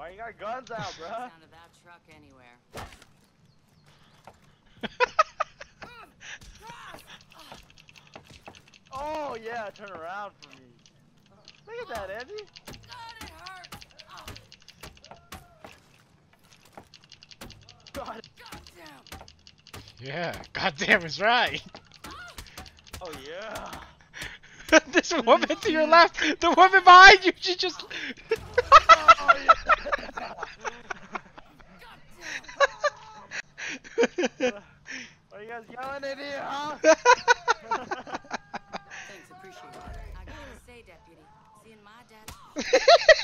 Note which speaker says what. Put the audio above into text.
Speaker 1: Why you got guns out, bruh?
Speaker 2: Sound of that truck anywhere.
Speaker 1: Oh yeah, turn around for me. Look at that, Andy.
Speaker 2: God, it hurts.
Speaker 1: God.
Speaker 2: Goddamn.
Speaker 3: Yeah, goddamn is right.
Speaker 1: Oh yeah.
Speaker 3: This woman to your left, the woman behind you, she just.
Speaker 1: Oh yeah. Are you guys yelling at here, huh?
Speaker 2: Thanks, appreciate it. I gotta say, deputy, seeing my dad.